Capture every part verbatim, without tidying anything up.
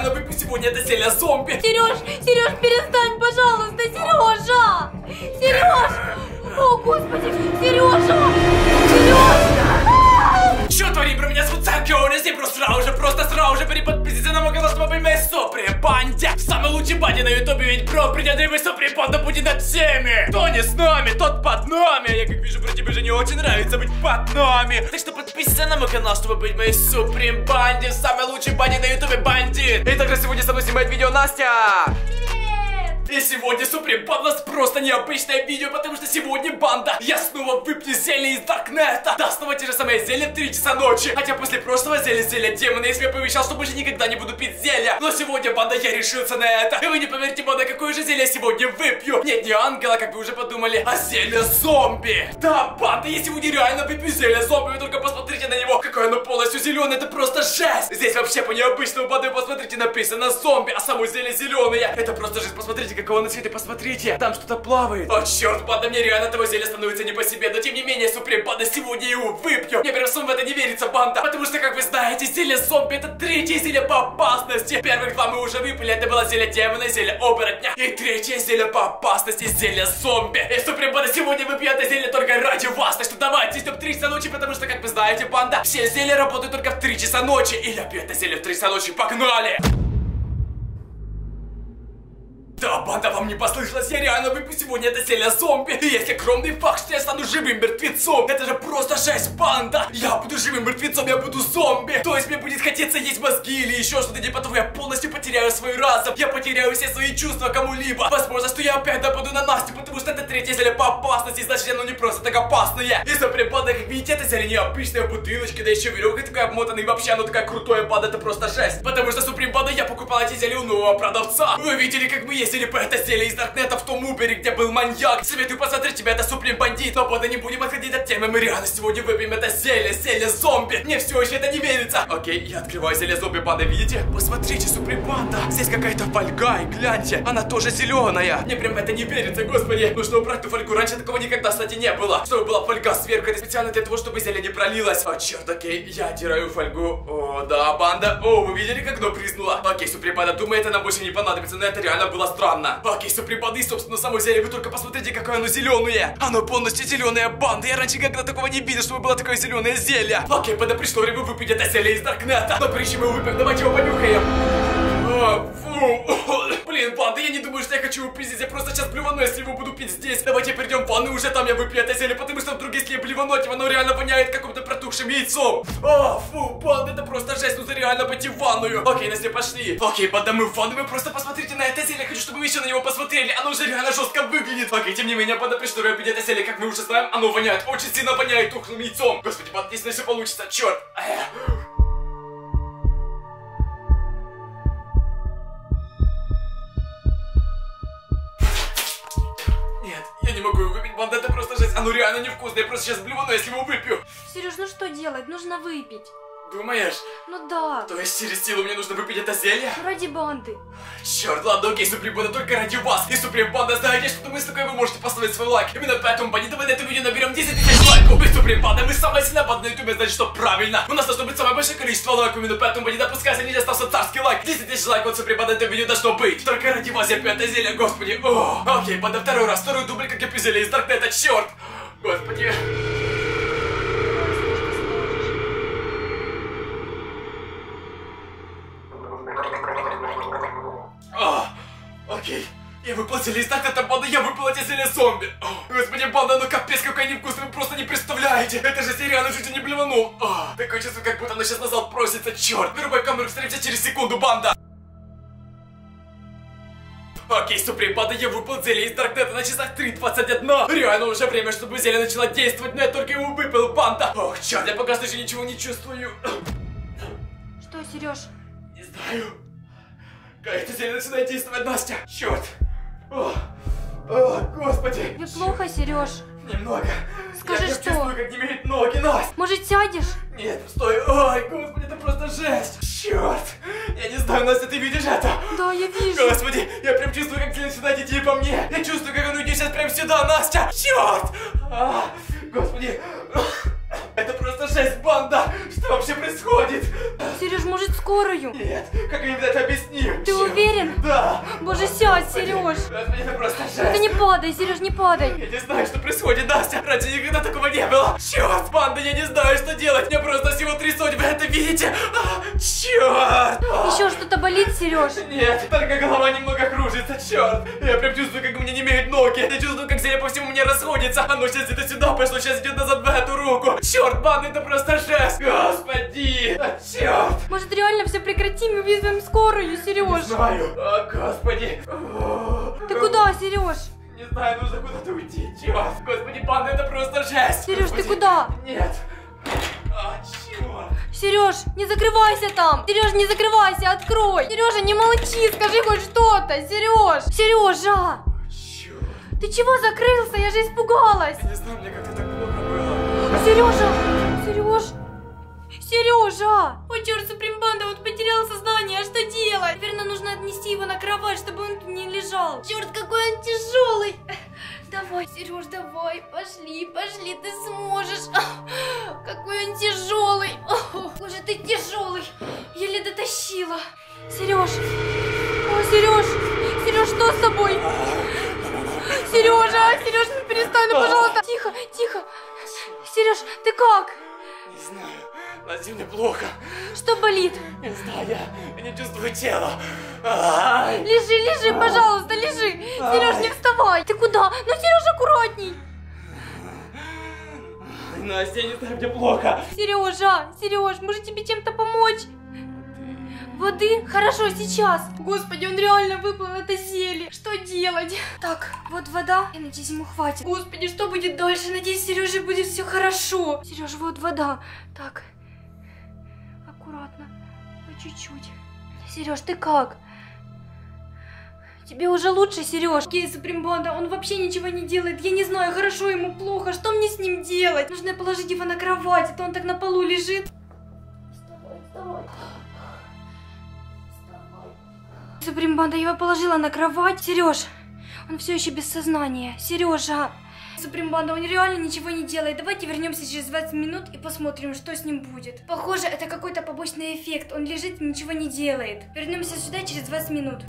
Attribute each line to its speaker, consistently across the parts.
Speaker 1: реально выпью сегодня это зелье зомби.
Speaker 2: Сереж, Сереж, перестань, пожалуйста, Сережа! Сереж! О, господи, Сережа! Сереж!
Speaker 1: Что творим, бро, меня зовут Санкёнес, и просто сразу же, просто сразу же переподписывайся на мой канал, чтобы быть моей супре банде. Самый лучший банде на ютубе, ведь, бро, придет время супре банда будет над всеми. Кто не с нами, тот под нами. Я как вижу, бро, тебе же не очень нравится быть под нами. Так что подписывайся на мой канал, чтобы быть моей супре банде. Самый лучший банде на ютубе бандит. И также сегодня со мной снимает видео Настя. И сегодня Суприм Банда просто необычное видео, потому что сегодня банда я снова выпью зелье из Даркнета. Да, снова те же самые зелья в три часа ночи. Хотя после прошлого зелья, зелья демона, я себе пообещал, что больше никогда не буду пить зелья. Но сегодня, банда, я решился на это. И вы не поверите, банда, какое же зелье я сегодня выпью. Нет, не ангела, как вы уже подумали, а зелье зомби. Да, банда, я сегодня реально выпью зелье зомби. Вы только посмотрите на него, какое оно полностью зеленое, это просто жесть. Здесь вообще по необычному, банда, посмотрите, написано зомби, а само зелье зеленое. Это просто жесть, посмотрите, какого на свете, посмотрите, там что-то плавает. О, черт, банда, мне реально того зелья становится не по себе. Но тем не менее, Суприм Банда, сегодня я его выпью. Мне прям сам в это не верится, банда. Потому что, как вы знаете, зелье зомби это третье зелье по опасности. Первых два мы уже выпили, это было зелье демона, зелье оборотня. И третье зелье по опасности, зелье зомби. И Суприм Банда, сегодня выпью это зелье только ради вас. Так что давайте, ждем три часа ночи, потому что, как вы знаете, банда, все зелья работают только в три часа ночи. И я пью это зелье в три часа ночи, погнали! Да, банда, вам не послышалось, я реально выпью сегодня это зелье зомби. И есть огромный факт, что я стану живым мертвецом. Это же просто жесть, банда. Я буду живым мертвецом, я буду зомби. То есть мне будет хотеться есть мозги или еще что-то, типа того, я полностью потеряю свой разум. Я потеряю все свои чувства кому-либо. Возможно, что я опять нападу на Настю, потому что это третье зелье по опасности. Значит, оно не просто так опасное. И Суприм Банда, как видите, это зелье необычное в бутылочке, да еще веревкой такой обмотанной. Вообще, оно такая крутое, банда, это просто жесть. Потому что Суприм Банда я покупал эти зелья у нового продавца. Вы видели, как мы есть или по это зелье из Даркнета в том Убере, где был маньяк. Советую посмотреть, тебя это Суприм Бандит. Но, банда, не будем отходить от темы, мы реально сегодня выпьем это зелье, зелье зомби. Мне все еще это не верится. Окей, я открываю зелье зомби, банда, видите? Посмотрите, Суприм Банда, здесь какая-то фольга, и гляньте, она тоже зеленая. Мне прям это не верится, господи. Нужно убрать ту фольгу, раньше такого никогда, кстати, не было. Чтобы была фольга сверху, это специально для того, чтобы зелье не пролилось. О, черт, окей, я оттираю фольгу. О, да, банда. О, вы видели, как оно прыснуло? Окей, Суприм Банда, думаю, это нам больше не понадобится, но это реально было странно. Окей, Суприм Банда, и, собственно, само зелье, вы только посмотрите, какое оно зеленое. Оно полностью зеленая, банда. Я раньше никогда такого не видел, чтобы было такое зеленое зелье. Окей, банда, пришло время выпить это зелье из Даркнета. Но прежде чем мы выпьем, давайте его понюхаем. О, фу. Блин, банда, я не думаю, что я хочу его пить здесь. Я просто сейчас блевану, если его буду пить здесь. Давайте перейдем в ванну, уже там я выпью это зелье, потому что вдруг, если я блевану, оно реально воняет каким-то протухшим яйцом. О, фу, банда, это просто жесть, нужно реально пойти в ванную. Окей, Настя, пошли. Окей, банда, мы в ванну, вы просто посмотрите на это зелье. Я хочу, чтобы вы еще на него посмотрели. Оно уже реально жестко выглядит. Окей, тем не менее, банда, пришло время пить это зелье. Как мы уже знаем, оно воняет, очень сильно воняет тухлым яйцом. Господи, банда, если все получится, черт. Нет, я не могу его выпить, банда, это просто жесть. Оно реально невкусное, я просто сейчас блевану, если его выпью.
Speaker 2: Сереж, ну что делать? Нужно выпить.
Speaker 1: Думаешь?
Speaker 2: Ну да.
Speaker 1: То есть через силу мне нужно выпить это зелье?
Speaker 2: Ради банды.
Speaker 1: Черт, ладно, окей, Суприм Банда, только ради вас. И Суприм Банда, знаете, что думаю, с такой вы можете поставить свой лайк. Именно поэтому, бандиты, мы на это видео наберем десять тысяч лайков. И Суприм Банда, мы самая сильная банда на ютубе, значит, что правильно. У нас должно быть самое большое количество лайков. Именно поэтому, бандиты, пускай не остался царский лайк. десять тысяч лайков от Суприм Банда, это видео должно быть. Только ради вас я пью это зелье, господи. О, окей, банда, второй раз, второй дубль, как я пью зелье из Даркнета, черт. Господи. Окей, я выпил зелье из Даркнета, банда, я выпил эти зелье зомби. О, господи, банда, ну капец, какая невкусная, вы просто не представляете. Это же я реально чуть не блеванул. О, такое чувство, как будто оно сейчас назад просится, черт. Вырубай камеру, встретимся через секунду, банда. Окей, Суприм Банда, я выпил зелье из Даркнета на часах три двадцать один. Реально уже время, чтобы зелье начало действовать, но я только его выпил, банда. Ох, черт, я пока что еще ничего не чувствую.
Speaker 2: Что, Сереж?
Speaker 1: Не знаю. Это зелье начинает действовать, Настя. Черт. О, о, господи.
Speaker 2: Тебе плохо, Сереж?
Speaker 1: Немного.
Speaker 2: Скажи,
Speaker 1: я
Speaker 2: что?
Speaker 1: Я чувствую, как немеют ноги, Настя.
Speaker 2: Может, сядешь?
Speaker 1: Нет, стой. Ой, господи, это просто жесть. Черт. Я не знаю, Настя, ты видишь это?
Speaker 2: Да, я вижу.
Speaker 1: Господи, я прям чувствую, как зелье начинает идти по мне. Я чувствую, как оно идет сейчас прям сюда, Настя. Черт. А, господи. Это просто жесть, банда. Что вообще происходит?
Speaker 2: Сереж, может, скорую?
Speaker 1: Нет, как мне это объяснить?
Speaker 2: упасть, Сереж.
Speaker 1: Господи, это просто жесть.
Speaker 2: Это не падай, Сереж, не падай.
Speaker 1: Я не знаю, что происходит, Настя. Раньше никогда такого не было. Черт, панда, я не знаю, что делать. Мне просто всего трясут, вы это видите? А, черт.
Speaker 2: Еще что-то болит, Сереж?
Speaker 1: Нет, только голова немного кружится, черт. Я прям чувствую, как у меня не имеют ноги. Я чувствую, как зелье по всему мне расходится. Оно сейчас где-то сюда пошло, сейчас идет назад в эту руку. Черт, панда, это просто жесть. Господи, а, черт.
Speaker 2: Может, реально все прекратим и вызовем скорую, Сереж?
Speaker 1: Не знаю. О, господи.
Speaker 2: Ты куда, Сереж?
Speaker 1: Не знаю, нужно куда-то уйти, черт. Господи, панда, это просто жесть.
Speaker 2: Сереж,
Speaker 1: Господи.
Speaker 2: ты куда?
Speaker 1: Нет. А, черт.
Speaker 2: Сереж, не закрывайся там! Сереж, не закрывайся, открой! Сережа, не молчи, скажи хоть что-то! Сереж! Сережа!
Speaker 1: Черт.
Speaker 2: Ты чего закрылся? Я же испугалась!
Speaker 1: Я не знаю, мне как-то так плохо было.
Speaker 2: Сережа! Сереж! Сережа! Ой, черт, Суприм Панда, вот потерял сознание, а что делать? Наверное, нужно отнести его на кровать, чтобы он тут не лежал. Черт, какой он тяжелый! Давай, Сереж, давай, пошли, пошли, ты сможешь. Какой он тяжелый. Боже, ты тяжелый. Еле дотащила. Сереж, о, Сереж, Сереж, что с тобой? Сережа, Сереж, ну перестань, ну пожалуйста. Тихо, тихо. Сереж, ты как?
Speaker 1: Не знаю. Настя, мне плохо.
Speaker 2: Что болит?
Speaker 1: Не знаю, я, я не чувствую тела. Ай.
Speaker 2: Лежи, лежи, пожалуйста, лежи. Сереж, не вставай. Ты куда? Ну, Сереж, аккуратней.
Speaker 1: Настя, я не знаю, мне плохо.
Speaker 2: Сережа, Сереж, может тебе чем-то помочь? Воды? Хорошо, сейчас. Господи, он реально выпил это зелье. Что делать? Так, вот вода. Я надеюсь, ему хватит. Господи, что будет дальше? Надеюсь, Сереже будет все хорошо. Сереж, вот вода. Так, аккуратно, по чуть-чуть. Сереж, ты как? Тебе уже лучше, Сереж? Окей, Суприм Панда, он вообще ничего не делает. Я не знаю, хорошо ему, плохо. Что мне с ним делать? Нужно положить его на кровать, а то он так на полу лежит. Вставай, вставай. Суприм Панда, я его положила на кровать. Сереж, он все еще без сознания. Сережа. Суприм Панда, он реально ничего не делает. Давайте вернемся через двадцать минут и посмотрим, что с ним будет. Похоже, это какой-то побочный эффект. Он лежит и ничего не делает. Вернемся сюда через двадцать минут.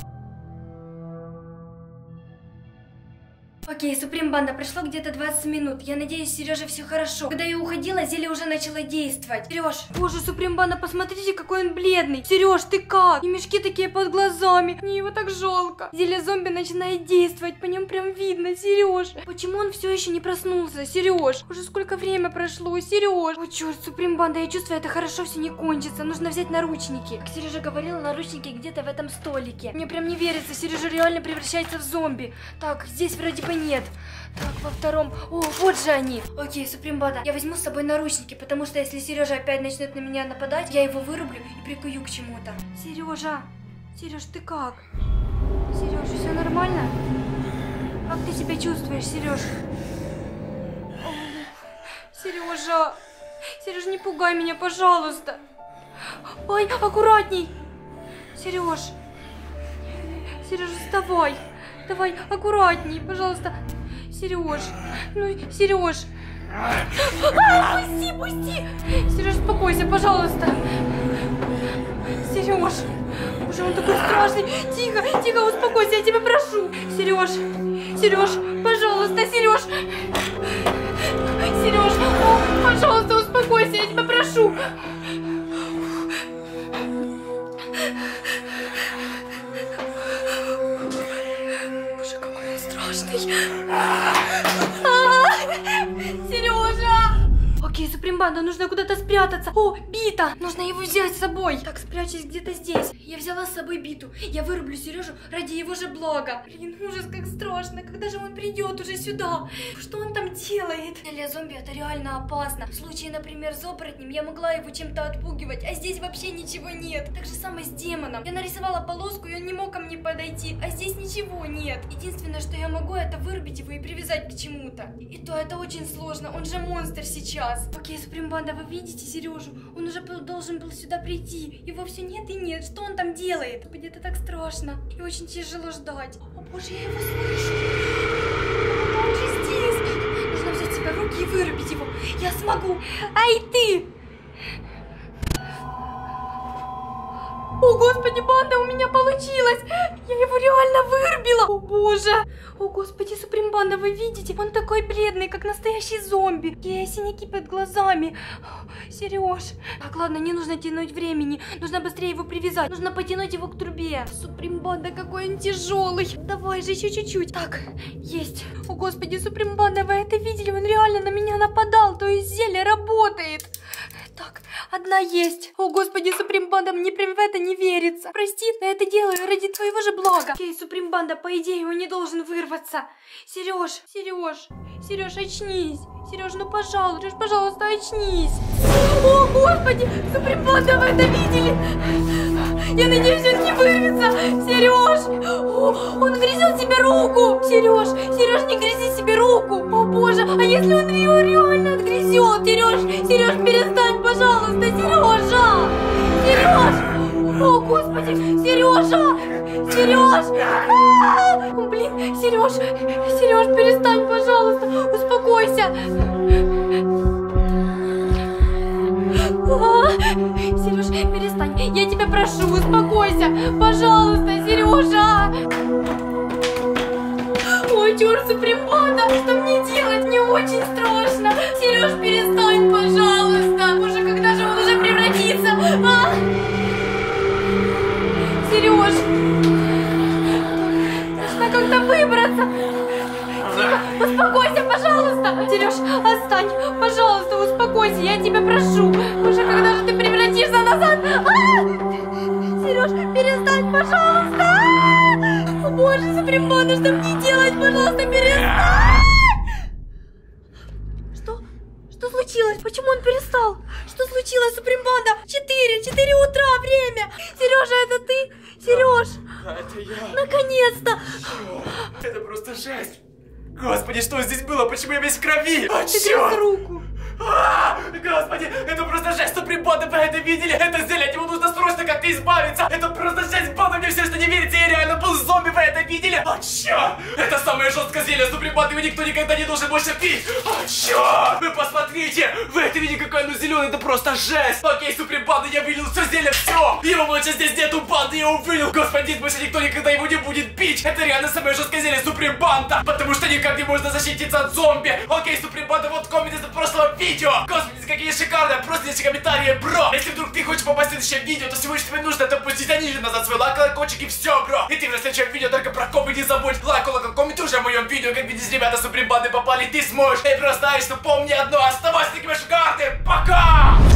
Speaker 2: Окей, Суприм Панда, прошло где-то двадцать минут. Я надеюсь, Сереже все хорошо. Когда я уходила, зелье уже начало действовать. Сереж, боже, Суприм Панда, посмотрите, какой он бледный. Сереж, ты как? И мешки такие под глазами. Мне его так жалко. Зелье зомби начинает действовать, по нем прям видно. Сереж, почему он все еще не проснулся? Сереж, уже сколько время прошло? Сереж, о черт, Суприм Панда, я чувствую, это хорошо все не кончится. Нужно взять наручники. Как Сережа говорила, наручники где-то в этом столике. Мне прям не верится, Сережа реально превращается в зомби. Так, здесь вроде бы нет. Так, во втором. О, вот же они. Окей, Суприм Панда, я возьму с собой наручники, потому что если Сережа опять начнет на меня нападать, я его вырублю и прикую к чему-то. Сережа, Сереж, ты как? Сереж, все нормально? Как ты себя чувствуешь, Сереж? Сережа, Сереж, не пугай меня, пожалуйста. Ой, аккуратней. Сереж, Сереж, вставай. Давай, аккуратней, пожалуйста. Сереж, ну, Сереж. А, пусти, пусти. Сереж, успокойся, пожалуйста. Сереж, боже, он такой страшный. Тихо, тихо, успокойся, я тебя прошу. Сереж, Сереж, пожалуйста, Сереж. Сереж, о, пожалуйста, успокойся, я тебя прошу. Сережа! Окей, Суприм Панда, нужно куда-то спрятаться. О, бита! Нужно его взять с собой. Так, спрячусь где-то здесь. Я взяла с собой биту. Я вырублю Сережу ради его же блага. Блин, ужас, как страшно. Когда же он придет уже сюда? Что он там делает? Для зомби это реально опасно. В случае, например, с оборотнем я могла его чем-то отпугивать, а здесь вообще ничего нет. Так же самое с демоном. Я нарисовала полоску, и он не мог ко мне подойти, а здесь ничего нет. Единственное, что я могу, это вырубить его и привязать к чему-то. И то это очень сложно. Он же монстр сейчас. Окей, Суприм Панда, вы видите Сережу? Он уже был, должен был сюда прийти. Его все нет и нет. Что он там делает? Где-то так страшно. И очень тяжело ждать. О боже, я его слышу. Он же здесь. Нужно взять себя в руки и вырубить его. Я смогу. Ай, ты! О, господи, банда, у меня получилось. Я его реально вырубила. О, боже. О, господи, Суприм Банда, вы видите? Он такой бледный, как настоящий зомби. И синяки под глазами. Сереж. Так, ладно, не нужно тянуть времени. Нужно быстрее его привязать. Нужно потянуть его к трубе. Суприм Банда, какой он тяжелый. Давай же еще чуть-чуть. Так, есть. О, господи, Суприм Банда, вы это видели? Он реально на меня нападал. То есть зелье работает. Так, одна есть. О, господи, Суприм Банда, мне прям в это не верится. Прости, но я это делаю ради твоего же блага. Окей, Суприм Банда, по идее, он не должен вырваться. Сереж, Сереж, Сереж, очнись. Сереж, ну пожалуйста, Сереж, пожалуйста, очнись. О, господи, Суприм Банда, вы это видели? Я надеюсь, он не вырвется. Сереж, о, он грызет себе руку. Сереж, Сереж, не грызи себе руку. О, боже, а если он ее реально отгрызет? Сереж, Сереж, перестань, пожалуйста, Сережа. Сереж, о, господи, Сережа, Сереж. О, блин, Сереж, Сереж, перестань, пожалуйста, успокойся. Сереж, перестань, я тебя прошу, успокойся, пожалуйста, Сережа. Ой, черт, Суприм Банда, что мне делать? Мне очень страшно. Сереж, перестань, пожалуйста. Боже, когда же он уже превратится? А? Сереж, нужно как-то выбраться. Тихо, успокойся, пожалуйста. Сереж, отстань, пожалуйста, успокойся, я тебя прошу. Боже, когда же ты превратишься назад? А? Сереж, перестань, пожалуйста. А? О, боже, Суприм Банда, что мне делать? Пожалуйста, перестань. Что? Что случилось? Почему он перестал? Что случилось, Суприм Банда? Четыре, четыре утра время. Сережа, это ты? Сереж.
Speaker 1: Да, это я.
Speaker 2: Наконец-то.
Speaker 1: Это просто жесть. Господи, что здесь было? Почему я весь в крови? А,
Speaker 2: Ты
Speaker 1: черт!
Speaker 2: грыз руку.
Speaker 1: А, господи, это просто жесть, Суприм Банда, вы это видели? Это зелье, от него нужно срочно как-то избавиться. Это просто жесть, Банда, мне все, что не верится, я реально был зомби, вы это видели? А, черт! Это самое жесткое зелье, Суприм Банда, его никто никогда не должен больше пить. А, черт! Вы посмотрите, вы это видите, какое оно зеленое, это просто жесть. Окей, Суприм Банда, я вылил все зелье, все. Его больше здесь нету, Банды, я его вылил. Господи, больше никто никогда его не будет пить. Это реально самое жесткое зелье, Суприм Банда, потому что никак не можно защититься от зомби. Окей, Суприм Банда, вот комменты из прошлого видео. Видео. Господи, какие шикарные, просто здесь комментарии, бро. Если вдруг ты хочешь попасть в следующее видео, то всего лишь тебе нужно это пустить ниже назад свой лайк, колокольчик и все, бро. И ты в следующем видео только про коммент не забудь. Лайк, колокольчик, коммент уже в моем видео, как видите, ребята, Суприм Банды попали, ты сможешь. И просто знаешь, что помни одно, оставайся такими шикарными. Пока!